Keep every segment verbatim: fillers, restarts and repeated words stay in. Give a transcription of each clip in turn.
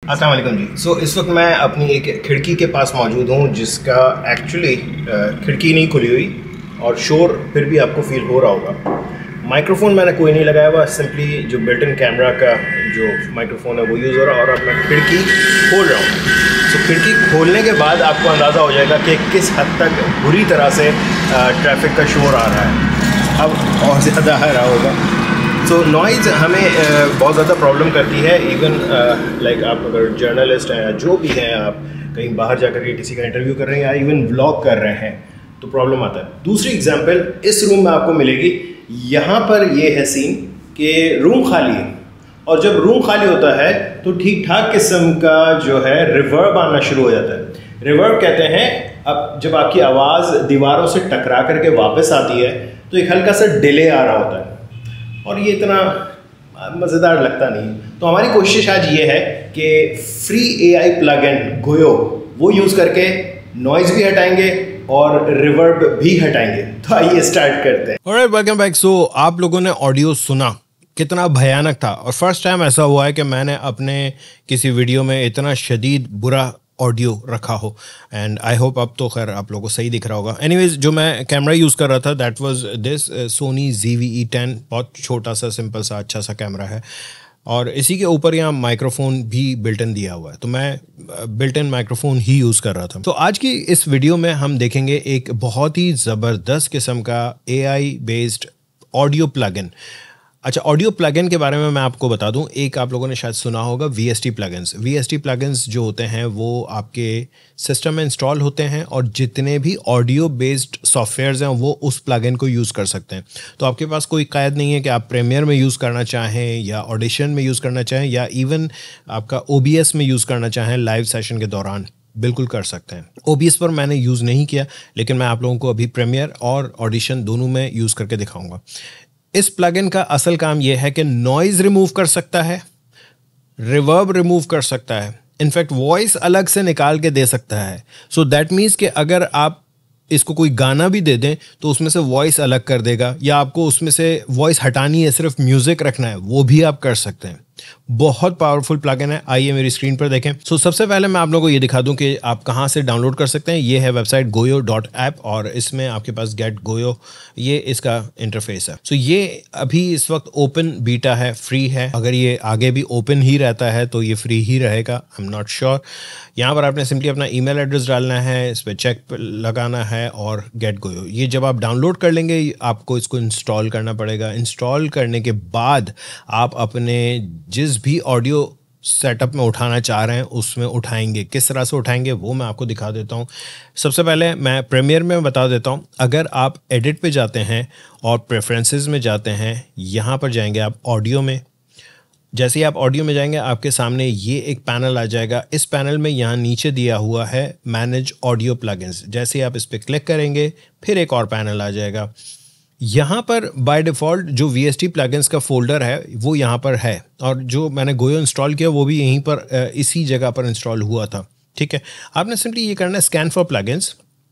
अस्सलाम वालेकुम जी। सो so, इस वक्त मैं अपनी एक खिड़की के पास मौजूद हूँ जिसका एक्चुअली खिड़की नहीं खुली हुई और शोर फिर भी आपको फील हो रहा होगा। माइक्रोफोन मैंने कोई नहीं लगाया हुआ, सिंपली जो बिल्ट इन कैमरा का जो माइक्रोफोन है वो यूज़ हो रहा है और अब मैं खिड़की खोल रहा हूँ। सो so, खिड़की खोलने के बाद आपको अंदाज़ा हो जाएगा कि किस हद तक बुरी तरह से ट्रैफिक का शोर आ रहा है। अब और ज़्यादा आ रहा होगा। सो so, नॉइज़ हमें uh, बहुत ज़्यादा प्रॉब्लम करती है। इवन लाइक uh, like आप अगर जर्नलिस्ट हैं या जो भी हैं, आप कहीं बाहर जाकर के किसी का इंटरव्यू कर रहे हैं या इवन व्लॉग कर रहे हैं तो प्रॉब्लम आता है। दूसरी एग्जांपल इस रूम में आपको मिलेगी। यहाँ पर ये है सीन कि रूम खाली है और जब रूम खाली होता है तो ठीक ठाक किस्म का जो है रिवर्ब आना शुरू हो जाता है। रिवर्ब कहते हैं अब जब आपकी आवाज़ दीवारों से टकरा करके वापस आती है तो एक हल्का सा डिले आ रहा होता है और ये इतना मज़ेदार लगता नहीं। तो हमारी कोशिश आज ये है कि फ्री एआई प्लगइन गोयो वो यूज़ करके नॉइज़ भी हटाएंगे और रिवर्ब भी हटाएंगे। तो आइए स्टार्ट करते हैं। Alright, welcome back. सो आप लोगों ने ऑडियो सुना, कितना भयानक था। और फर्स्ट टाइम ऐसा हुआ है कि मैंने अपने किसी वीडियो में इतना शदीद बुरा ऑडियो रखा हो एंड आई होप अब तो खैर आप लोगों को सही दिख रहा होगा। एनीवेज, जो मैं कैमरा यूज़ कर रहा था that was this Sony Z V E ten. बहुत छोटा सा सिंपल सा अच्छा सा कैमरा है और इसी के ऊपर यहाँ माइक्रोफोन भी बिल्ट इन दिया हुआ है, तो मैं बिल्ट इन माइक्रोफोन ही यूज़ कर रहा था। तो आज की इस वीडियो में हम देखेंगे एक बहुत ही ज़बरदस्त किस्म का A I based audio plugin. अच्छा, ऑडियो प्लगइन के बारे में मैं आपको बता दूं, एक आप लोगों ने शायद सुना होगा V S T plugins. V S T plugins जो होते हैं वो आपके सिस्टम में इंस्टॉल होते हैं और जितने भी ऑडियो बेस्ड सॉफ्टवेयर्स हैं वो उस प्लगइन को यूज़ कर सकते हैं। तो आपके पास कोई कैद नहीं है कि आप प्रीमियर में यूज़ करना चाहें या ऑडिशन में यूज़ करना चाहें या इवन आपका ओ बी एस में यूज़ करना चाहें लाइव सेशन के दौरान, बिल्कुल कर सकते हैं। ओ बी एस पर मैंने यूज़ नहीं किया, लेकिन मैं आप लोगों को अभी प्रीमियर और ऑडिशन दोनों में यूज़ करके दिखाऊंगा। इस प्लगइन का असल काम यह है कि नॉइज़ रिमूव कर सकता है, रिवर्ब रिमूव कर सकता है, इनफैक्ट वॉइस अलग से निकाल के दे सकता है। सो दैट मीन्स कि अगर आप इसको कोई गाना भी दे दें तो उसमें से वॉइस अलग कर देगा, या आपको उसमें से वॉइस हटानी है, सिर्फ म्यूज़िक रखना है, वो भी आप कर सकते हैं। बहुत पावरफुल प्लगइन है। आइए मेरी स्क्रीन पर देखें। सो so, सबसे पहले मैं आप लोगों को ये दिखा दूं कि आप कहां से डाउनलोड कर सकते हैं। ये है वेबसाइट गोयो डॉट ऐप और इसमें आपके पास गेट गोयो, ये इसका इंटरफेस है। सो so, ये अभी इस वक्त ओपन बीटा है, फ्री है। अगर ये आगे भी ओपन ही रहता है तो ये फ्री ही रहेगा, आई एम नॉट श्योर। यहाँ पर आपने सिंपली अपना ईमेल एड्रेस डालना है, इस पर चेक लगाना है और गेट गोयो। ये जब आप डाउनलोड कर लेंगे आपको इसको इंस्टॉल करना पड़ेगा। इंस्टॉल करने के बाद आप अपने जिस भी ऑडियो सेटअप में उठाना चाह रहे हैं उसमें उठाएंगे। किस तरह से उठाएंगे वो मैं आपको दिखा देता हूं। सबसे पहले मैं प्रीमियर में बता देता हूं। अगर आप एडिट पे जाते हैं और प्रेफरेंसेस में जाते हैं, यहाँ पर जाएंगे आप ऑडियो में। जैसे ही आप ऑडियो में जाएंगे आपके सामने ये एक पैनल आ जाएगा। इस पैनल में यहाँ नीचे दिया हुआ है मैनेज ऑडियो प्लगइन्स। जैसे ही आप इस पर क्लिक करेंगे फिर एक और पैनल आ जाएगा। यहाँ पर बाय डिफ़ॉल्ट जो वी एस टी प्लगइन्स का फोल्डर है वो यहाँ पर है और जो मैंने गोयो इंस्टॉल किया वो भी यहीं पर इसी जगह पर इंस्टॉल हुआ था। ठीक है, आपने सिंपली ये करना है स्कैन फॉर प्लगइन्स।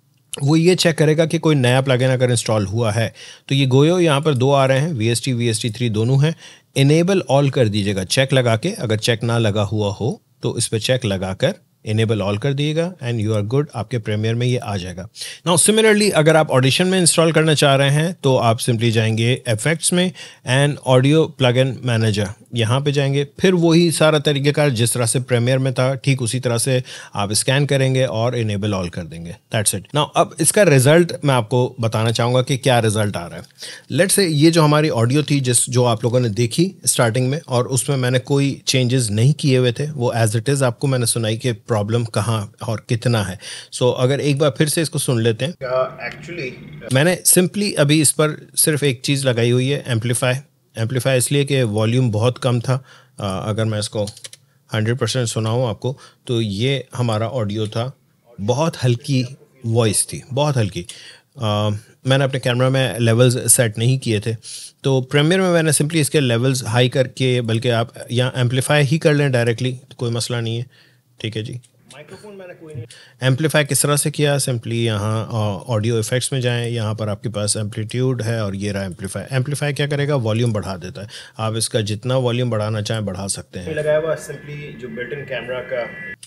वो ये चेक करेगा कि कोई नया प्लगइन अगर इंस्टॉल हुआ है तो ये गोयो यहाँ पर दो आ रहे हैं, V S T V S T three दोनों हैं। इनेबल ऑल कर दीजिएगा चेक लगा के। अगर चेक ना लगा हुआ हो तो इस पर चेक लगा कर इनेबल ऑल कर दिएगा एंड यू आर गुड। आपके प्रीमियर में ये आ जाएगा। नाउ सिमिलरली अगर आप ऑडिशन में इंस्टॉल करना चाह रहे हैं तो आप सिंपली जाएंगे इफेक्ट्स में एंड ऑडियो प्लगइन मैनेजर, यहाँ पे जाएंगे। फिर वही सारा तरीक़ेकार जिस तरह से प्रीमियर में था ठीक उसी तरह से आप स्कैन करेंगे और इनेबल ऑल कर देंगे। That's it. नाउ अब इसका रिजल्ट मैं आपको बताना चाहूँगा कि क्या रिजल्ट आ रहा है। लेट्स से ये जो हमारी ऑडियो थी जिस जो आप लोगों ने देखी स्टार्टिंग में, और उसमें मैंने कोई चेंजेस नहीं किए हुए थे, वो एज इट इज़ आपको मैंने सुनाई कि प्रॉब्लम कहाँ और कितना है। सो so, अगर एक बार फिर से इसको सुन लेते हैं। एक्चुअली मैंने सिंपली अभी इस पर सिर्फ एक चीज़ लगाई हुई है, एम्पलीफाई। एम्पलीफाई इसलिए कि वॉल्यूम बहुत कम था। आ, अगर मैं इसको हंड्रेड परसेंट सुनाऊँ आपको तो ये हमारा ऑडियो था। बहुत हल्की वॉइस थी, बहुत हल्की। आ, मैंने अपने कैमरा में लेवल्स सेट नहीं किए थे तो प्रीमियर में मैंने सिंपली इसके लेवल्स हाई करके, बल्कि आप यहाँ एम्पलीफाई ही कर लें डायरेक्टली तो कोई मसला नहीं है। ठीक है जी, माइक्रोफोन मैंने कोई नहीं। एम्पलीफाई किस तरह से किया, सिंपली यहाँ ऑडियो इफेक्ट्स में जाएं, यहाँ पर आपके पास एम्पलीट्यूड है और ये रहा एम्पलीफाई। एम्पलीफाई क्या करेगा, वॉल्यूम बढ़ा देता है। आप इसका जितना वॉल्यूम बढ़ाना चाहें बढ़ा सकते हैं। लगाया हुआ सिंपली जो बिल्ट इन कैमरा का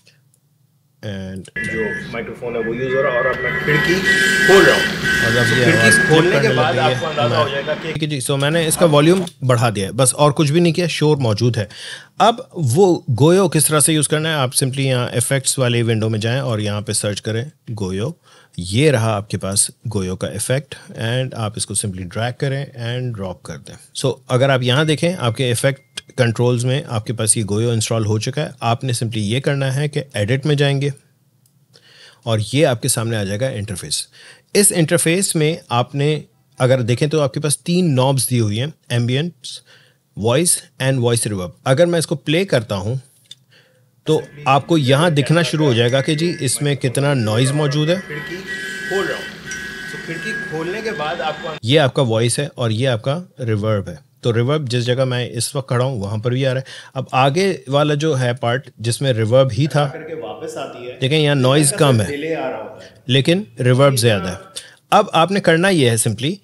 एंड जो माइक्रोफोन है वो यूज हो रहा है और अब मैं खिड़की खोल रहा हूँ और जब ये आवाज खोलने के बाद आपको अंदाजा हो जाएगा कि ठीक है जी। सो मैंने इसका वॉल्यूम बढ़ा दिया है, बस और कुछ भी नहीं किया, शोर मौजूद है। अब वो गोयो किस तरह से यूज़ करना है, आप सिंपली यहाँ इफेक्ट्स वाली विंडो में जाएं और यहाँ पे सर्च करें गोयो। ये रहा आपके पास गोयो का इफेक्ट एंड आप इसको सिंपली ड्रैग करें एंड ड्रॉप कर दें। सो so, अगर आप यहाँ देखें आपके इफेक्ट कंट्रोल्स में आपके पास ये गोयो इंस्टॉल हो चुका है। आपने सिंपली ये करना है कि एडिट में जाएंगे और ये आपके सामने आ जाएगा इंटरफेस। इस इंटरफेस में आपने अगर देखें तो आपके पास तीन नॉब्स दी हुई हैं, ambience, voice and voice reverb. अगर मैं इसको प्ले करता हूँ तो आपको यहाँ दिखना शुरू हो जाएगा कि जी इसमें कितना नॉइज़ मौजूद है। खिड़की खोल रहा हूँ, तो खिड़की खोलने के बाद आपको ये आपका वॉइस है और ये आपका रिवर्ब है। तो रिवर्ब जिस जगह मैं इस वक्त खड़ा हूँ वहाँ पर भी आ रहा है। अब आगे वाला जो है पार्ट जिसमें रिवर्ब ही था, करके वापस आती है, देखें यहाँ नॉइज़ कम है डिले आ रहा होता है लेकिन रिवर्ब ज़्यादा है। अब आपने करना ये है, सिंपली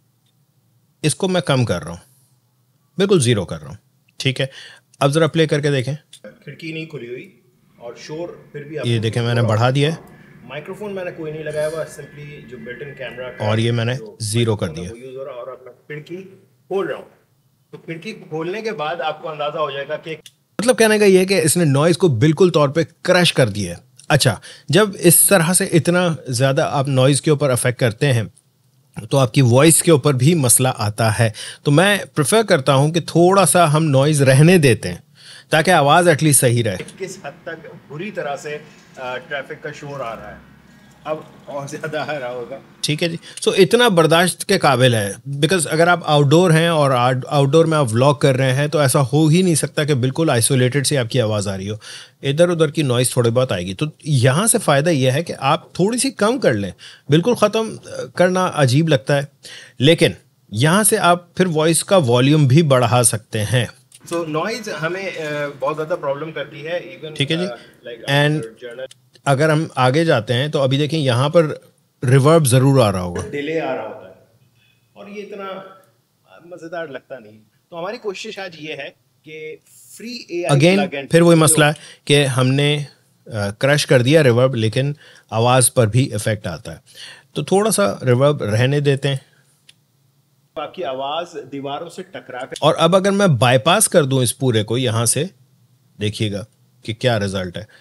इसको मैं कम कर रहा हूँ, बिल्कुल ज़ीरो कर रहा हूँ, ठीक है। अब ज़रा प्ले करके देखें, खिड़की नहीं खुली हुई और शोर फिर भी ये देखें मैंने बढ़ा दिया है। माइक्रोफोन मैंने कोई नहीं लगाया हुआ, सिंपली जो बिल्ट इन कैमरा का और ये मैंने ज़ीरो कर दिया। यूज हो रहा है और अब मैं खिड़की खोल रहा हूँ, तो खिड़की खोलने के बाद आपको अंदाजा हो जाएगा कि मतलब कहने का ये है कि इसने नॉइज़ को बिल्कुल तौर पे क्रश कर दिया है। अच्छा, जब इस तरह से इतना ज़्यादा आप नॉइज़ के ऊपर अफेक्ट करते हैं तो आपकी वॉइस के ऊपर भी मसला आता है। तो मैं प्रेफर करता हूं कि थोड़ा सा हम नॉइज़ रहने देते हैं ताकि आवाज़ एटलीस्ट सही रहे। किस हद तक बुरी तरह से ट्रैफिक का शोर आ रहा है, अब और ज़्यादा आ रहा होगा, ठीक है जी। सो so, इतना बर्दाश्त के काबिल है, बिकॉज अगर आप आउटडोर हैं और आउटडोर में आप व्लॉग कर रहे हैं तो ऐसा हो ही नहीं सकता कि बिल्कुल आइसोलेटेड से आपकी आवाज़ आ रही हो, इधर उधर की नॉइज़ थोड़ी बहुत आएगी। तो यहाँ से फ़ायदा यह है कि आप थोड़ी सी कम कर लें, बिल्कुल ख़त्म करना अजीब लगता है, लेकिन यहाँ से आप फिर वॉइस का वॉल्यूम भी बढ़ा सकते हैं। सो नॉइज़ हमें बहुत ज़्यादा प्रॉब्लम करती है इवन, ठीक है जी। एंड अगर हम आगे जाते हैं तो अभी देखें यहाँ पर रिवर्ब ज़रूर आ रहा होगा, डिले आ रहा होता है और ये इतना मज़ेदार लगता नहीं। तो हमारी कोशिश आज ये है कि फ्री एआई अगेन फिर वही मसला है कि हमने क्रश कर दिया रिवर्ब, लेकिन आवाज़ पर भी इफ़ेक्ट आता है। तो थोड़ा सा रिवर्ब रहने देते हैं, आपकी आवाज़ दीवारों से टकरा कर। और अब अगर मैं बाईपास कर दूं इस पूरे को, यहाँ से देखिएगा कि क्या रिजल्ट है।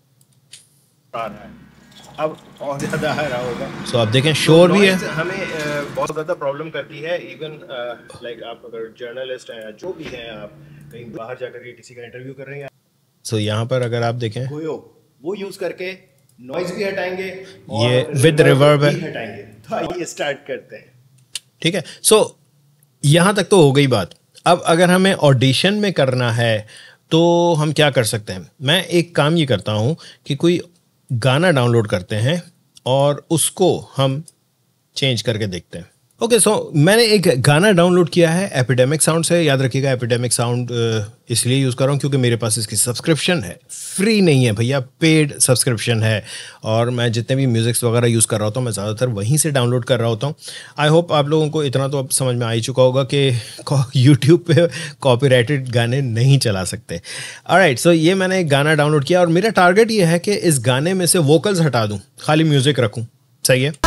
अब और ज़्यादा आ रहा होगा। सो आप देखें शोर भी है, हमें बहुत ज़्यादा प्रॉब्लम करती है इवन, लाइक आप अगर जर्नलिस्ट हैं जो भी हैं, आप कहीं बाहर जाकर के किसी का इंटरव्यू कर रहे हैं, सो यहाँ पर अगर आप देखें वो यूज़ करके नॉइज़ भी हटाएंगे, ये विद रिवर्ब है, हटाएंगे। तो आइए स्टार्ट करते हैं, ठीक है। सो so, यहाँ तक तो हो गई बात। अब अगर हमें ऑडिशन में करना है तो हम क्या कर सकते हैं। मैं एक काम ये करता हूँ कि कोई गाना डाउनलोड करते हैं और उसको हम चेंज करके देखते हैं। ओके, सो मैंने एक गाना डाउनलोड किया है एपिडेमिक साउंड से। याद रखिएगा एपिडेमिक साउंड इसलिए यूज़ कर रहा हूँ क्योंकि मेरे पास इसकी सब्सक्रिप्शन है, फ्री नहीं है भैया, पेड सब्सक्रिप्शन है। और मैं जितने भी म्यूज़िक्स वगैरह यूज़ कर रहा होता हूँ मैं ज़्यादातर वहीं से डाउनलोड कर रहा होता हूँ। आई होप आप लोगों को इतना तो अब समझ में आ ही चुका होगा कि यूट्यूब पे कॉपीराइटेड गाने नहीं चला सकते। ऑलराइट, सो ये मैंने एक गाना डाउनलोड किया और मेरा टारगेट ये है कि इस गाने में से वोकल्स हटा दूँ, खाली म्यूज़िक रखूँ। सही है।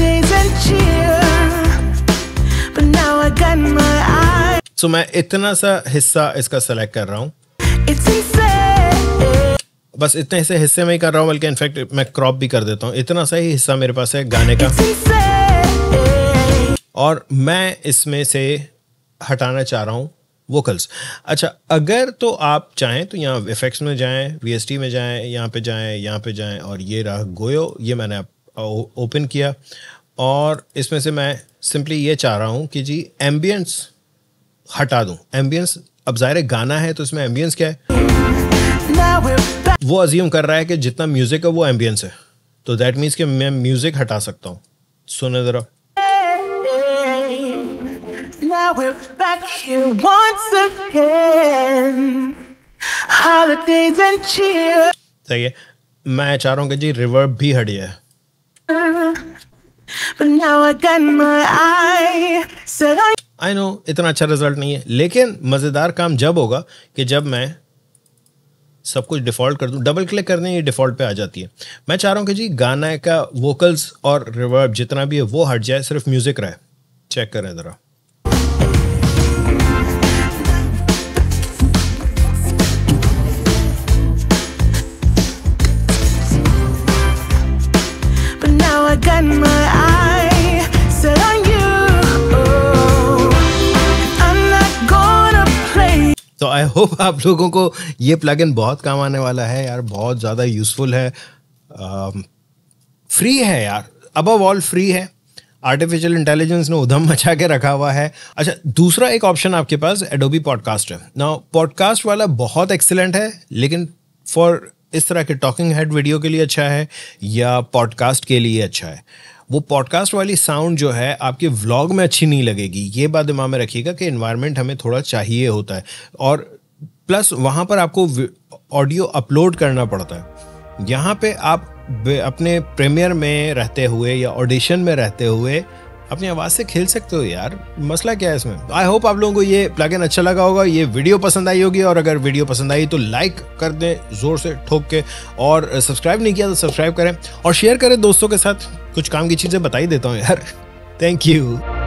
सो so, मैं इतना सा हिस्सा इसका सेलेक्ट कर रहा हूँ, बस इतने से हिस्से में ही कर रहा हूँ, बल्कि इनफैक्ट मैं क्रॉप भी कर देता हूँ। इतना सा ही हिस्सा मेरे पास है गाने का और मैं इसमें से हटाना चाह रहा हूँ वोकल्स। अच्छा, अगर तो आप चाहें तो यहाँ इफेक्ट्स में जाएं, वीएसटी में जाएं, यहाँ पे जाएं, यहाँ पे जाएं और ये रहा गोयो, ये मैंने ओपन किया और इसमें से मैं सिंपली ये चाह रहा हूँ कि जी एम्बियंस हटा दूँ। एम्बियंस, अब ज़ाहिर गाना है तो इसमें एम्बियंस क्या है, वो अज्यूम कर रहा है कि जितना म्यूज़िक है वो एम्बियंस है, तो दैट मीन्स कि मैं म्यूज़िक हटा सकता हूँ। सुने ज़रा, सही है। मैं चाह रहा हूँ कि जी रिवर्ब भी हट जाए। आई नो इतना अच्छा रिजल्ट नहीं है, लेकिन मज़ेदार काम जब होगा कि जब मैं सब कुछ डिफ़ॉल्ट कर दूं। डबल क्लिक करने ही डिफ़ॉल्ट पे आ जाती है। मैं चाह रहा हूँ कि जी गाना का वोकल्स और रिवर्ब जितना भी है वो हट जाए, सिर्फ म्यूज़िक रहे। चेक करें ज़रा। तो आई होप आप लोगों को ये प्लगइन बहुत काम आने वाला है यार, बहुत ज़्यादा यूज़फुल है, फ्री है यार, अबव ऑल फ्री है। आर्टिफिशियल इंटेलिजेंस ने उधम मचा के रखा हुआ है। अच्छा, दूसरा एक ऑप्शन आपके पास एडोबी पॉडकास्ट है। नाउ पॉडकास्ट वाला बहुत एक्सीलेंट है, लेकिन फॉर इस तरह के टॉकिंग हेड वीडियो के लिए अच्छा है या पॉडकास्ट के लिए अच्छा है। वो पॉडकास्ट वाली साउंड जो है आपके व्लॉग में अच्छी नहीं लगेगी। ये बात दिमाग में रखिएगा कि एनवायरनमेंट हमें थोड़ा चाहिए होता है, और प्लस वहाँ पर आपको ऑडियो अपलोड करना पड़ता है। यहाँ पे आप अपने प्रीमियर में रहते हुए या ऑडिशन में रहते हुए अपनी आवाज़ से खेल सकते हो यार, मसला क्या है इसमें। आई होप आप लोगों को ये प्लगइन अच्छा लगा होगा, ये वीडियो पसंद आई होगी, और अगर वीडियो पसंद आई तो लाइक कर दें ज़ोर से ठोक के, और सब्सक्राइब नहीं किया तो सब्सक्राइब करें और शेयर करें दोस्तों के साथ। कुछ काम की चीज़ें बता ही देता हूँ यार। Thank you.